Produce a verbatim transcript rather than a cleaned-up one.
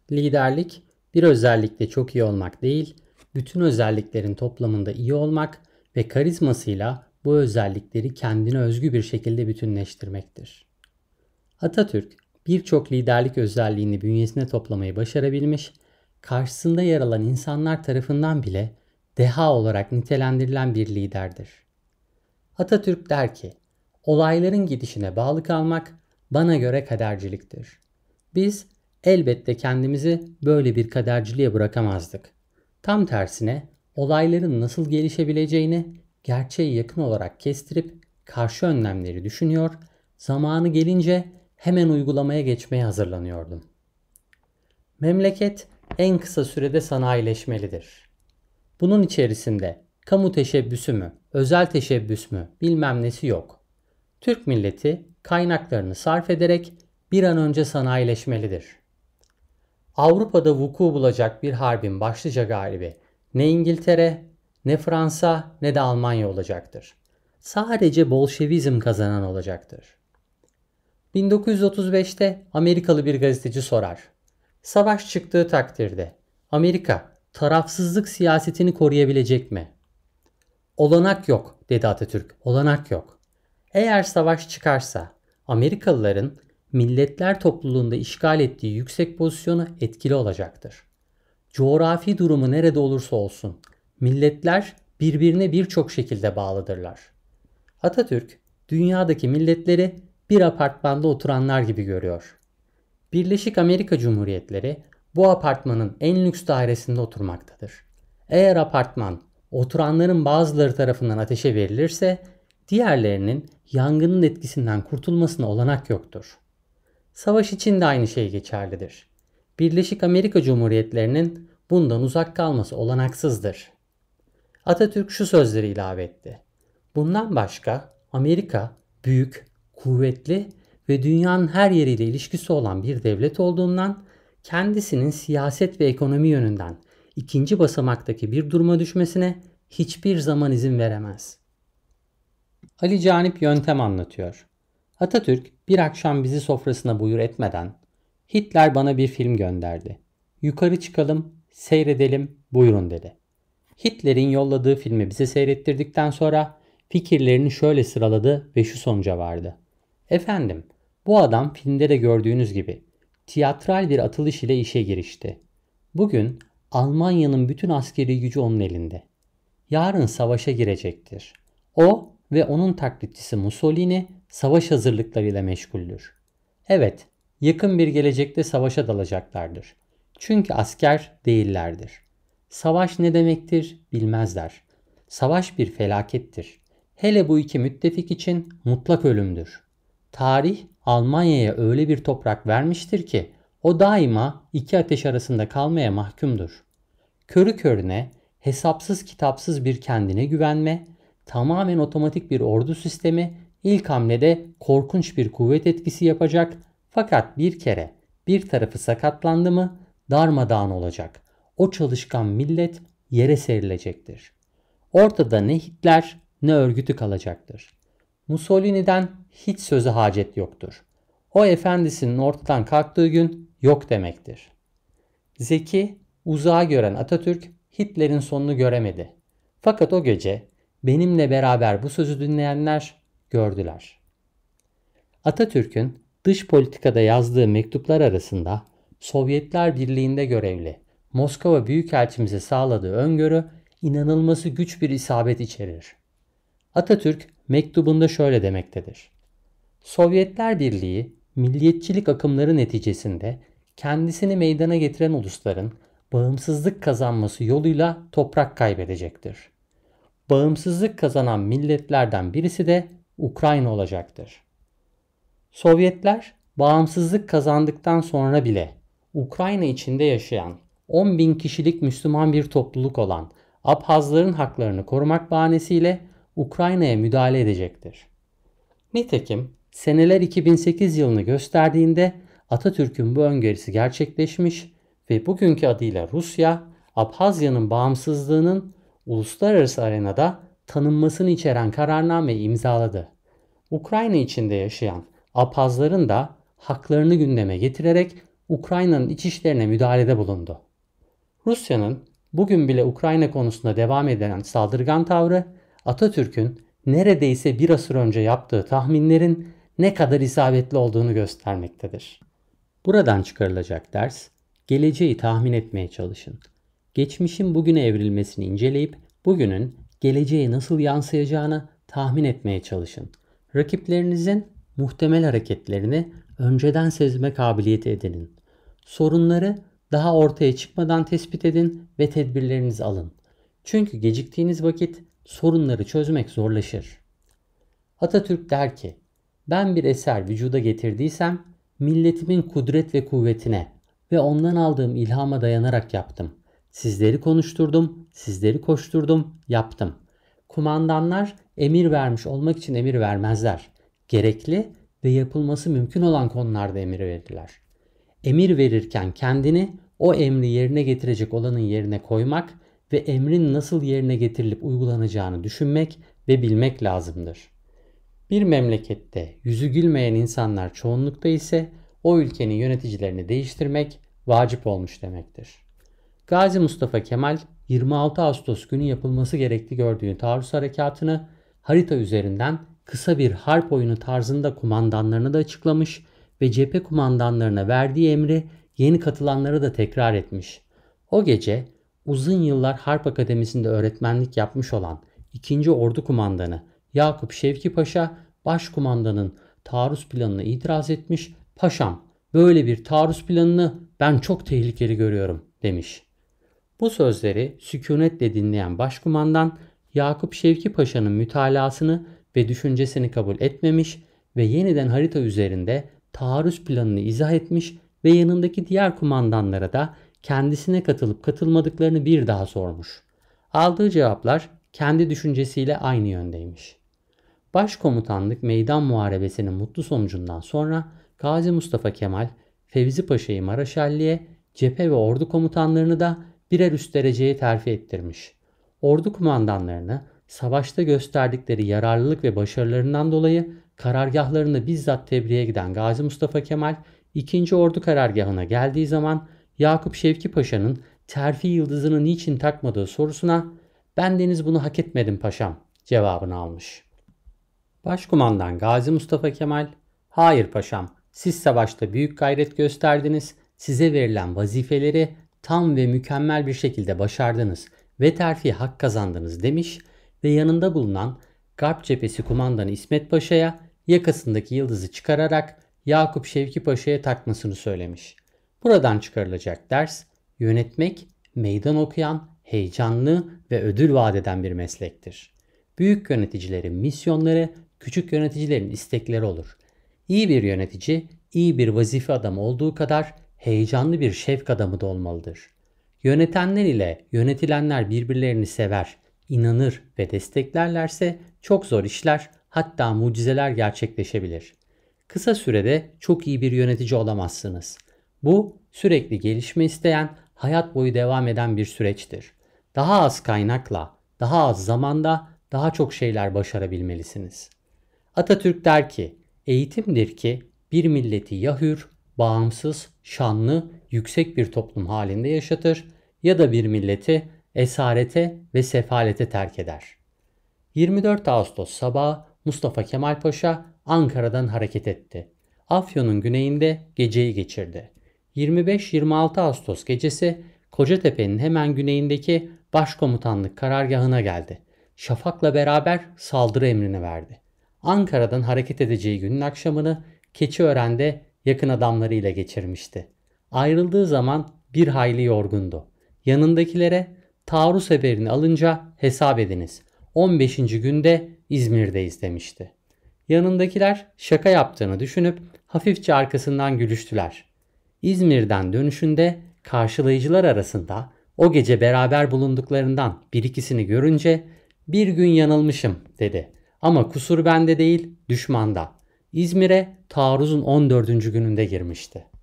Liderlik bir özellikte çok iyi olmak değil, bütün özelliklerin toplamında iyi olmak ve karizmasıyla bu özellikleri kendine özgü bir şekilde bütünleştirmektir. Atatürk birçok liderlik özelliğini bünyesine toplamayı başarabilmiş, karşısında yer alan insanlar tarafından bile deha olarak nitelendirilen bir liderdir. Atatürk der ki, olayların gidişine bağlı kalmak bana göre kaderciliktir. Biz elbette kendimizi böyle bir kaderciliğe bırakamazdık. Tam tersine olayların nasıl gelişebileceğini gerçeğe yakın olarak kestirip karşı önlemleri düşünüyor, zamanı gelince hemen uygulamaya geçmeye hazırlanıyordum. Memleket en kısa sürede sanayileşmelidir. Bunun içerisinde kamu teşebbüsü mü, özel teşebbüs mü bilmem nesi yok. Türk milleti kaynaklarını sarf ederek bir an önce sanayileşmelidir. Avrupa'da vuku bulacak bir harbin başlıca galibi ne İngiltere, ne Fransa ne de Almanya olacaktır. Sadece Bolşevizm kazanan olacaktır. bin dokuz yüz otuz beşte Amerikalı bir gazeteci sorar. Savaş çıktığı takdirde Amerika tarafsızlık siyasetini koruyabilecek mi? Olanak yok dedi Atatürk. Olanak yok. Eğer savaş çıkarsa Amerikalıların milletler topluluğunda işgal ettiği yüksek pozisyonu etkili olacaktır. Coğrafi durumu nerede olursa olsun milletler birbirine birçok şekilde bağlıdırlar. Atatürk dünyadaki milletleri bir apartmanda oturanlar gibi görüyor. Birleşik Amerika Cumhuriyetleri bu apartmanın en lüks dairesinde oturmaktadır. Eğer apartman oturanların bazıları tarafından ateşe verilirse diğerlerinin yangının etkisinden kurtulmasına olanak yoktur. Savaş için de aynı şey geçerlidir. Birleşik Amerika Cumhuriyetlerinin bundan uzak kalması olanaksızdır. Atatürk şu sözleri ilave etti. Bundan başka Amerika büyük, kuvvetli ve dünyanın her yeriyle ilişkisi olan bir devlet olduğundan kendisinin siyaset ve ekonomi yönünden ikinci basamaktaki bir duruma düşmesine hiçbir zaman izin veremez. Ali Canip yöntem anlatıyor. Atatürk bir akşam bizi sofrasına buyur etmeden Hitler bana bir film gönderdi. Yukarı çıkalım, seyredelim, buyurun dedi. Hitler'in yolladığı filmi bize seyrettirdikten sonra fikirlerini şöyle sıraladı ve şu sonuca vardı. Efendim, bu adam filmde de gördüğünüz gibi tiyatral bir atılış ile işe girişti. Bugün Almanya'nın bütün askeri gücü onun elinde. Yarın savaşa girecektir. O ve onun taklitçisi Mussolini savaş hazırlıklarıyla meşguldür. Evet, yakın bir gelecekte savaşa dalacaklardır. Çünkü asker değillerdir. Savaş ne demektir bilmezler. Savaş bir felakettir. Hele bu iki müttefik için mutlak ölümdür. Tarih Almanya'ya öyle bir toprak vermiştir ki o daima iki ateş arasında kalmaya mahkumdur. Körü körüne, hesapsız kitapsız bir kendine güvenme, tamamen otomatik bir ordu sistemi ilk hamlede korkunç bir kuvvet etkisi yapacak fakat bir kere bir tarafı sakatlandı mı darmadağın olacak. O çalışkan millet yere serilecektir. Ortada ne Hitler ne örgütü kalacaktır. Mussolini'den hiç söze hacet yoktur. O efendisinin ortadan kalktığı gün yok demektir. Zeki, uzağa gören Atatürk Hitler'in sonunu göremedi. Fakat o gece benimle beraber bu sözü dinleyenler gördüler. Atatürk'ün dış politikada yazdığı mektuplar arasında Sovyetler Birliği'nde görevli Moskova Büyükelçimize sağladığı öngörü inanılması güç bir isabet içerir. Atatürk mektubunda şöyle demektedir. Sovyetler Birliği milliyetçilik akımları neticesinde kendisini meydana getiren ulusların bağımsızlık kazanması yoluyla toprak kaybedecektir. Bağımsızlık kazanan milletlerden birisi de Ukrayna olacaktır. Sovyetler bağımsızlık kazandıktan sonra bile Ukrayna içinde yaşayan on bin kişilik Müslüman bir topluluk olan Abhazların haklarını korumak bahanesiyle Ukrayna'ya müdahale edecektir. Nitekim seneler iki bin sekiz yılını gösterdiğinde Atatürk'ün bu öngörüsü gerçekleşmiş ve bugünkü adıyla Rusya, Abhazya'nın bağımsızlığının uluslararası arenada tanınmasını içeren kararnameyi imzaladı. Ukrayna içinde yaşayan Abhazların da haklarını gündeme getirerek Ukrayna'nın iç işlerine müdahalede bulundu. Rusya'nın bugün bile Ukrayna konusunda devam eden saldırgan tavrı, Atatürk'ün neredeyse bir asır önce yaptığı tahminlerin ne kadar isabetli olduğunu göstermektedir. Buradan çıkarılacak ders, geleceği tahmin etmeye çalışın. Geçmişin bugüne evrilmesini inceleyip bugünün geleceğe nasıl yansıyacağını tahmin etmeye çalışın. Rakiplerinizin muhtemel hareketlerini önceden sezme kabiliyeti edinin. Sorunları daha ortaya çıkmadan tespit edin ve tedbirlerinizi alın. Çünkü geciktiğiniz vakit sorunları çözmek zorlaşır. Atatürk der ki, ben bir eser vücuda getirdiysem milletimin kudret ve kuvvetine ve ondan aldığım ilhama dayanarak yaptım. Sizleri konuşturdum, sizleri koşturdum, yaptım. Kumandanlar emir vermiş olmak için emir vermezler. Gerekli ve yapılması mümkün olan konularda emir verirler. Emir verirken kendini o emri yerine getirecek olanın yerine koymak ve emrin nasıl yerine getirilip uygulanacağını düşünmek ve bilmek lazımdır. Bir memlekette yüzü gülmeyen insanlar çoğunlukta ise o ülkenin yöneticilerini değiştirmek vacip olmuş demektir. Gazi Mustafa Kemal yirmi altı Ağustos günü yapılması gerekli gördüğü taarruz harekatını harita üzerinden kısa bir harp oyunu tarzında kumandanlarına da açıklamış ve cephe kumandanlarına verdiği emri yeni katılanlara da tekrar etmiş. O gece uzun yıllar Harp Akademisi'nde öğretmenlik yapmış olan ikinci. Ordu Kumandanı Yakup Şevki Paşa başkumandanın taarruz planına itiraz etmiş. Paşam, böyle bir taarruz planını ben çok tehlikeli görüyorum demiş. Bu sözleri sükunetle dinleyen başkumandan Yakup Şevki Paşa'nın mütalasını ve düşüncesini kabul etmemiş ve yeniden harita üzerinde taarruz planını izah etmiş ve yanındaki diğer kumandanlara da kendisine katılıp katılmadıklarını bir daha sormuş. Aldığı cevaplar kendi düşüncesiyle aynı yöndeymiş. Başkomutanlık meydan muharebesinin mutlu sonucundan sonra Gazi Mustafa Kemal, Fevzi Paşa'yı Maraşalli'ye, cephe ve ordu komutanlarını da birer üst dereceye terfi ettirmiş. Ordu kumandanlarını savaşta gösterdikleri yararlılık ve başarılarından dolayı karargahlarını bizzat tebriğe giden Gazi Mustafa Kemal, ikinci. Ordu karargahına geldiği zaman Yakup Şevki Paşa'nın terfi yıldızını niçin takmadığı sorusuna "Bendeniz bunu hak etmedim paşam" cevabını almış. Başkumandan Gazi Mustafa Kemal, "Hayır paşam, siz savaşta büyük gayret gösterdiniz, size verilen vazifeleri tam ve mükemmel bir şekilde başardınız ve terfi hak kazandınız" demiş ve yanında bulunan Garp Cephesi Kumandanı İsmet Paşa'ya yakasındaki yıldızı çıkararak Yakup Şevki Paşa'ya takmasını söylemiş. Buradan çıkarılacak ders, yönetmek meydan okuyan, heyecanlı ve ödül vaat eden bir meslektir. Büyük yöneticilerin misyonları, küçük yöneticilerin istekleri olur. İyi bir yönetici, iyi bir vazife adamı olduğu kadar heyecanlı bir şefk adamı da olmalıdır. Yönetenler ile yönetilenler birbirlerini sever, inanır ve desteklerlerse çok zor işler, hatta mucizeler gerçekleşebilir. Kısa sürede çok iyi bir yönetici olamazsınız. Bu sürekli gelişme isteyen, hayat boyu devam eden bir süreçtir. Daha az kaynakla, daha az zamanda daha çok şeyler başarabilmelisiniz. Atatürk der ki, eğitimdir ki bir milleti ya hür, bağımsız, şanlı, yüksek bir toplum halinde yaşatır ya da bir milleti esarete ve sefalete terk eder. yirmi dört Ağustos sabahı Mustafa Kemal Paşa Ankara'dan hareket etti. Afyon'un güneyinde geceyi geçirdi. yirmi beş yirmi altı Ağustos gecesi Kocatepe'nin hemen güneyindeki Başkomutanlık karargahına geldi. Şafak'la beraber saldırı emrini verdi. Ankara'dan hareket edeceği günün akşamını Keçiören'de yakın adamlarıyla geçirmişti. Ayrıldığı zaman bir hayli yorgundu. Yanındakilere taarruz haberini alınca hesap ediniz, on beşinci günde İzmir'deyiz demişti. Yanındakiler şaka yaptığını düşünüp hafifçe arkasından gülüştüler. İzmir'den dönüşünde karşılayıcılar arasında o gece beraber bulunduklarından bir ikisini görünce "Bir gün yanılmışım" dedi. Ama kusur bende değil, düşmanda. İzmir'e taarruzun on dördüncü gününde girmişti.